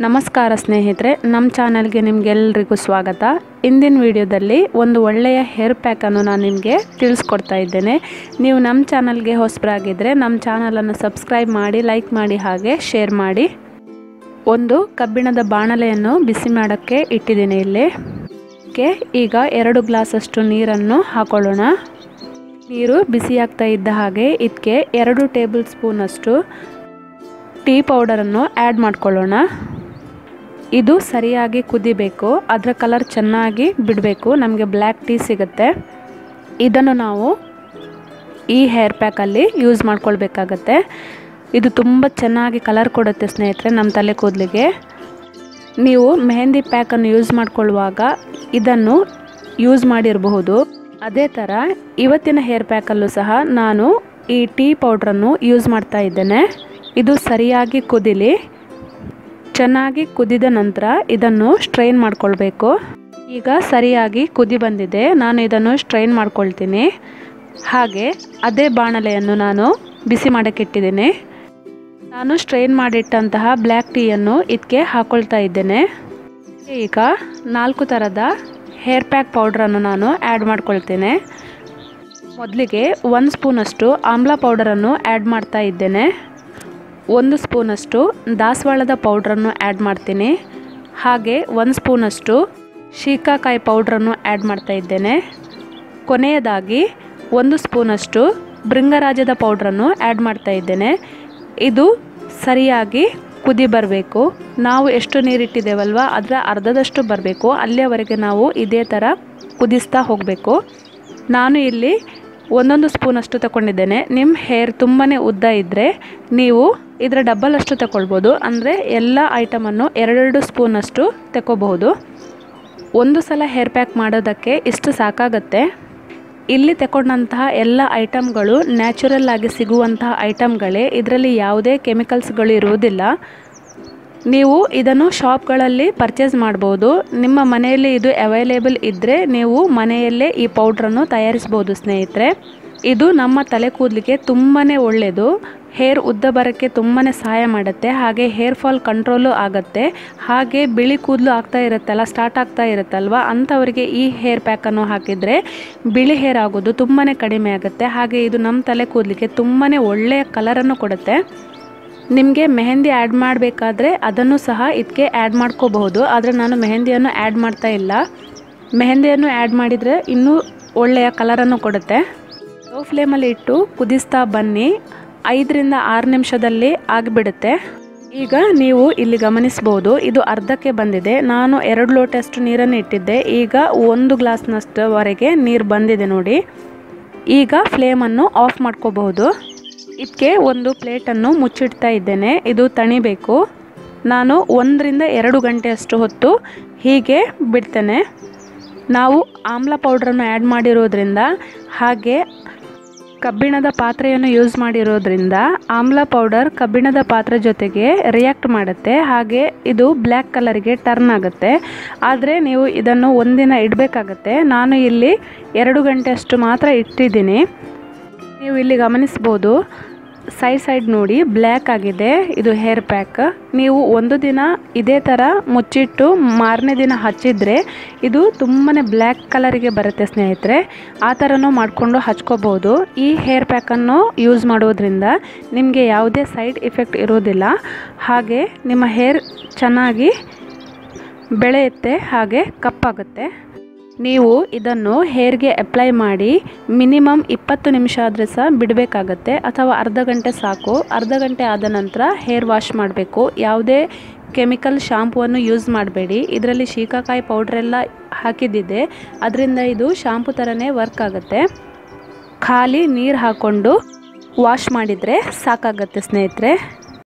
ನಮಸ್ಕಾರ ಸ್ನೇಹಿತರೆ, ನಮ್ಮ ಚಾನಲ್ಗೆ ನಿಮಗೆಲ್ಲರಿಗೂ ಸ್ವಾಗತ. ಇಂದಿನ ವಿಡಿಯೋದಲ್ಲಿ ಒಂದು ಒಳ್ಳೆಯ ಹೇರ್ ಪ್ಯಾಕನ್ನು ನಾನು ನಿಮಗೆ ತಿಳಿಸ್ಕೊಡ್ತಾ ಇದ್ದೇನೆ. ನೀವು ನಮ್ಮ ಚಾನಲ್ಗೆ ಹೊಸಬರಾಗಿದ್ದರೆ ನಮ್ಮ ಚಾನಲನ್ನು ಸಬ್ಸ್ಕ್ರೈಬ್ ಮಾಡಿ, ಲೈಕ್ ಮಾಡಿ, ಹಾಗೆ ಶೇರ್ ಮಾಡಿ. ಒಂದು ಕಬ್ಬಿಣದ ಬಾಣಲೆಯನ್ನು ಬಿಸಿ ಮಾಡೋಕ್ಕೆ ಇಟ್ಟಿದ್ದೀನಿ. ಇಲ್ಲಿ ಈಗ 2 ಗ್ಲಾಸಷ್ಟು ನೀರನ್ನು ಹಾಕೊಳ್ಳೋಣ. ನೀರು ಬಿಸಿಯಾಗ್ತಾ ಇದ್ದ ಹಾಗೆ ಇದಕ್ಕೆ 2 ಟೇಬಲ್ ಸ್ಪೂನಷ್ಟು ಟೀ ಪೌಡರನ್ನು ಆ್ಯಡ್ ಮಾಡ್ಕೊಳ್ಳೋಣ. ಇದು ಸರಿಯಾಗಿ ಕುದಿಬೇಕು, ಅದರ ಕಲರ್ ಚೆನ್ನಾಗಿ ಬಿಡಬೇಕು. ನಮಗೆ ಬ್ಲ್ಯಾಕ್ ಟೀ ಸಿಗುತ್ತೆ. ಇದನ್ನು ನಾವು ಈ ಹೇರ್ ಪ್ಯಾಕಲ್ಲಿ ಯೂಸ್ ಮಾಡ್ಕೊಳ್ಬೇಕಾಗತ್ತೆ. ಇದು ತುಂಬ ಚೆನ್ನಾಗಿ ಕಲರ್ ಕೊಡುತ್ತೆ ಸ್ನೇಹಿತರೆ ನಮ್ಮ ತಲೆ ಕೂದಲಿಗೆ. ನೀವು ಮೆಹಂದಿ ಪ್ಯಾಕನ್ನು ಯೂಸ್ ಮಾಡ್ಕೊಳ್ಳುವಾಗ ಇದನ್ನು ಯೂಸ್ ಮಾಡಿರಬಹುದು. ಅದೇ ಥರ ಇವತ್ತಿನ ಹೇರ್ ಪ್ಯಾಕಲ್ಲೂ ಸಹ ನಾನು ಈ ಟೀ ಪೌಡ್ರನ್ನು ಯೂಸ್ ಮಾಡ್ತಾ ಇದ್ದೇನೆ. ಇದು ಸರಿಯಾಗಿ ಕುದಿಲಿ. ಚೆನ್ನಾಗಿ ಕುದಿದ ನಂತರ ಇದನ್ನು ಸ್ಟ್ರೈನ್ ಮಾಡ್ಕೊಳ್ಬೇಕು. ಈಗ ಸರಿಯಾಗಿ ಕುದಿ ಬಂದಿದೆ. ನಾನು ಇದನ್ನು ಸ್ಟ್ರೈನ್ ಮಾಡ್ಕೊಳ್ತೀನಿ. ಹಾಗೆ ಅದೇ ಬಾಣಲೆಯನ್ನು ನಾನು ಬಿಸಿ ಮಾಡೋಕ್ಕಿಟ್ಟಿದ್ದೀನಿ. ನಾನು ಸ್ಟ್ರೈನ್ ಮಾಡಿಟ್ಟಂತಹ ಬ್ಲ್ಯಾಕ್ ಟೀಯನ್ನು ಇದಕ್ಕೆ ಹಾಕ್ಕೊಳ್ತಾ ಇದ್ದೇನೆ. ಈಗ 4 ಥರದ ಹೇರ್ ಪ್ಯಾಕ್ ಪೌಡ್ರನ್ನು ನಾನು ಆ್ಯಡ್ ಮಾಡ್ಕೊಳ್ತೇನೆ. ಮೊದಲಿಗೆ 1 ಸ್ಪೂನಷ್ಟು ಆಮ್ಲ ಪೌಡರನ್ನು ಆ್ಯಡ್ ಮಾಡ್ತಾ ಇದ್ದೇನೆ. 1 ಸ್ಪೂನಷ್ಟು ದಾಸವಾಳದ ಪೌಡ್ರನ್ನು ಆ್ಯಡ್ ಮಾಡ್ತೀನಿ. ಹಾಗೆ 1 ಸ್ಪೂನಷ್ಟು ಶೀಕಾಕಾಯಿ ಪೌಡ್ರನ್ನು ಆ್ಯಡ್ ಮಾಡ್ತಾ ಇದ್ದೇನೆ. ಕೊನೆಯದಾಗಿ 1 ಸ್ಪೂನಷ್ಟು ಭೃಂಗರಾಜದ ಪೌಡ್ರನ್ನು ಆ್ಯಡ್ ಮಾಡ್ತಾ ಇದ್ದೇನೆ. ಇದು ಸರಿಯಾಗಿ ಕುದಿ ಬರಬೇಕು. ನಾವು ಎಷ್ಟು ನೀರಿಟ್ಟಿದ್ದೇವಲ್ವ ಅದರ ಅರ್ಧದಷ್ಟು ಬರಬೇಕು. ಅಲ್ಲಿಯವರೆಗೆ ನಾವು ಇದೇ ಥರ ಕುದಿಸ್ತಾ ಹೋಗಬೇಕು. ನಾನು ಇಲ್ಲಿ 1 ಸ್ಪೂನಷ್ಟು ತಗೊಂಡಿದ್ದೇನೆ. ನಿಮ್ಮ ಹೇರ್ ತುಂಬಾ ಉದ್ದ ಇದ್ದರೆ ನೀವು ಇದರ ಡಬಲ್ ಅಷ್ಟು ತಗೊಳ್ಬೋದು. ಅಂದರೆ ಎಲ್ಲ ಐಟಮನ್ನು 2 ಸ್ಪೂನಷ್ಟು ತಗೋಬಹುದು. ಒಂದು ಸಲ ಹೇರ್ ಪ್ಯಾಕ್ ಮಾಡೋದಕ್ಕೆ ಇಷ್ಟು ಸಾಕಾಗತ್ತೆ. ಇಲ್ಲಿ ತಗೊಂಡಂತಹ ಎಲ್ಲ ಐಟಮ್ಗಳು ನ್ಯಾಚುರಲ್ ಆಗಿ ಸಿಗುವಂತಹ ಐಟಮ್ಗಳೇ. ಇದರಲ್ಲಿ ಯಾವುದೇ ಕೆಮಿಕಲ್ಸ್ಗಳು ಇರುವುದಿಲ್ಲ. ನೀವು ಇದನ್ನು ಶಾಪ್ಗಳಲ್ಲಿ ಪರ್ಚೇಸ್ ಮಾಡ್ಬೋದು. ನಿಮ್ಮ ಮನೆಯಲ್ಲಿ ಇದು ಅವೈಲೇಬಲ್ ಇದ್ದರೆ ನೀವು ಮನೆಯಲ್ಲೇ ಈ ಪೌಡ್ರನ್ನು ತಯಾರಿಸ್ಬೋದು ಸ್ನೇಹಿತರೆ. ಇದು ನಮ್ಮ ತಲೆ ಕೂದಲಿಗೆ ತುಂಬಾ ಒಳ್ಳೆಯದು. ಹೇರ್ ಉದ್ದ ಬರೋಕ್ಕೆ ತುಂಬಾ ಸಹಾಯ ಮಾಡುತ್ತೆ. ಹಾಗೆ ಹೇರ್ ಫಾಲ್ ಕಂಟ್ರೋಲು ಆಗುತ್ತೆ. ಹಾಗೆ ಬಿಳಿ ಕೂದಲು ಆಗ್ತಾ ಇರುತ್ತಲ್ಲ, ಸ್ಟಾರ್ಟ್ ಆಗ್ತಾ ಇರುತ್ತಲ್ವ, ಅಂಥವರಿಗೆ ಈ ಹೇರ್ ಪ್ಯಾಕನ್ನು ಹಾಕಿದರೆ ಬಿಳಿ ಹೇರ್ ಆಗೋದು ತುಂಬಾ ಕಡಿಮೆ ಆಗುತ್ತೆ. ಹಾಗೆ ಇದು ನಮ್ಮ ತಲೆ ಕೂದಲಿಗೆ ತುಂಬಾ ಒಳ್ಳೆಯ ಕಲರನ್ನು ಕೊಡುತ್ತೆ. ನಿಮಗೆ ಮೆಹಂದಿ ಆ್ಯಡ್ ಮಾಡಬೇಕಾದ್ರೆ ಅದನ್ನು ಸಹ ಇದಕ್ಕೆ ಆ್ಯಡ್ ಮಾಡ್ಕೋಬಹುದು. ಆದರೆ ನಾನು ಮೆಹಂದಿಯನ್ನು ಆ್ಯಡ್ ಮಾಡ್ತಾ ಇಲ್ಲ. ಮೆಹಂದಿಯನ್ನು ಆ್ಯಡ್ ಮಾಡಿದರೆ ಇನ್ನೂ ಒಳ್ಳೆಯ ಕಲರನ್ನು ಕೊಡುತ್ತೆ. ಲೋ ಫ್ಲೇಮಲ್ಲಿ ಇಟ್ಟು ಕುದಿಸ್ತಾ ಬನ್ನಿ. 5 ರಿಂದ 6 ನಿಮಿಷದಲ್ಲಿ ಆಗಿಬಿಡುತ್ತೆ. ಈಗ ನೀವು ಇಲ್ಲಿ ಗಮನಿಸ್ಬೋದು, ಇದು ಅರ್ಧಕ್ಕೆ ಬಂದಿದೆ. ನಾನು 2 ಲೋಟಷ್ಟು ನೀರನ್ನು ಇಟ್ಟಿದ್ದೆ. ಈಗ 1 ಗ್ಲಾಸ್ನಷ್ಟುವರೆಗೆ ನೀರು ಬಂದಿದೆ ನೋಡಿ. ಈಗ ಫ್ಲೇಮನ್ನು ಆಫ್ ಮಾಡ್ಕೋಬಹುದು. ಇದಕ್ಕೆ ಒಂದು ಪ್ಲೇಟನ್ನು ಮುಚ್ಚಿಡ್ತಾ ಇದ್ದೇನೆ. ಇದು ತಣಿಬೇಕು. ನಾನು 1 ರಿಂದ 2 ಗಂಟೆಯಷ್ಟು ಹೊತ್ತು ಹೀಗೆ ಬಿಡ್ತೇನೆ. ನಾವು ಆಮ್ಲ ಪೌಡ್ರನ್ನು ಆ್ಯಡ್ ಮಾಡಿರೋದ್ರಿಂದ ಹಾಗೆ ಕಬ್ಬಿಣದ ಪಾತ್ರೆಯನ್ನು ಯೂಸ್ ಮಾಡಿರೋದ್ರಿಂದ ಆಮ್ಲ ಪೌಡರ್ ಕಬ್ಬಿಣದ ಪಾತ್ರೆ ಜೊತೆಗೆ ರಿಯಾಕ್ಟ್ ಮಾಡುತ್ತೆ. ಹಾಗೆ ಇದು ಬ್ಲ್ಯಾಕ್ ಕಲರ್ಗೆ ಟರ್ನ್ ಆಗುತ್ತೆ. ಆದರೆ ನೀವು ಇದನ್ನು ಒಂದಿನ ಇಡಬೇಕಾಗತ್ತೆ. ನಾನು ಇಲ್ಲಿ 2 ಗಂಟೆಯಷ್ಟು ಮಾತ್ರ ಇಟ್ಟಿದ್ದೀನಿ. ನೀವು ಇಲ್ಲಿ ಗಮನಿಸ್ಬೋದು, ಸೈಡ್ ನೋಡಿ ಬ್ಲ್ಯಾಕ್ ಆಗಿದೆ ಇದು ಹೇರ್ ಪ್ಯಾಕ್. ನೀವು ಒಂದು ದಿನ ಇದೇ ಥರ ಮುಚ್ಚಿಟ್ಟು ಮಾರನೇ ದಿನ ಹಚ್ಚಿದರೆ ಇದು ತುಂಬಾ ಬ್ಲ್ಯಾಕ್ ಕಲರಿಗೆ ಬರುತ್ತೆ ಸ್ನೇಹಿತರೆ. ಆ ಥರನೂ ಮಾಡಿಕೊಂಡು ಹಚ್ಕೋಬೋದು. ಈ ಹೇರ್ ಪ್ಯಾಕನ್ನು ಯೂಸ್ ಮಾಡೋದ್ರಿಂದ ನಿಮಗೆ ಯಾವುದೇ ಸೈಡ್ ಎಫೆಕ್ಟ್ ಇರೋದಿಲ್ಲ. ಹಾಗೆ ನಿಮ್ಮ ಹೇರ್ ಚೆನ್ನಾಗಿ ಬೆಳೆಯುತ್ತೆ, ಹಾಗೆ ಕಪ್ಪಾಗುತ್ತೆ. ನೀವು ಇದನ್ನು ಹೇರ್ಗೆ ಅಪ್ಲೈ ಮಾಡಿ ಮಿನಿಮಮ್ 20 ನಿಮಿಷ ಆದರೆ ಸಹ ಬಿಡಬೇಕಾಗತ್ತೆ, ಅಥವಾ ಅರ್ಧ ಗಂಟೆ ಸಾಕು. ಅರ್ಧ ಗಂಟೆ ಆದ ನಂತರ ಹೇರ್ ವಾಶ್ ಮಾಡಬೇಕು. ಯಾವುದೇ ಕೆಮಿಕಲ್ ಶಾಂಪೂವನ್ನು ಯೂಸ್ ಮಾಡಬೇಡಿ. ಇದರಲ್ಲಿ ಶೀಕಾಕಾಯಿ ಪೌಡ್ರೆಲ್ಲ ಹಾಕಿದ್ದಿದೆ, ಅದರಿಂದ ಇದು ಶಾಂಪೂ ಥರನೇ ವರ್ಕ್ ಆಗುತ್ತೆ. ಖಾಲಿ ನೀರು ಹಾಕ್ಕೊಂಡು ವಾಶ್ ಮಾಡಿದರೆ ಸಾಕಾಗತ್ತೆ ಸ್ನೇಹಿತರೆ.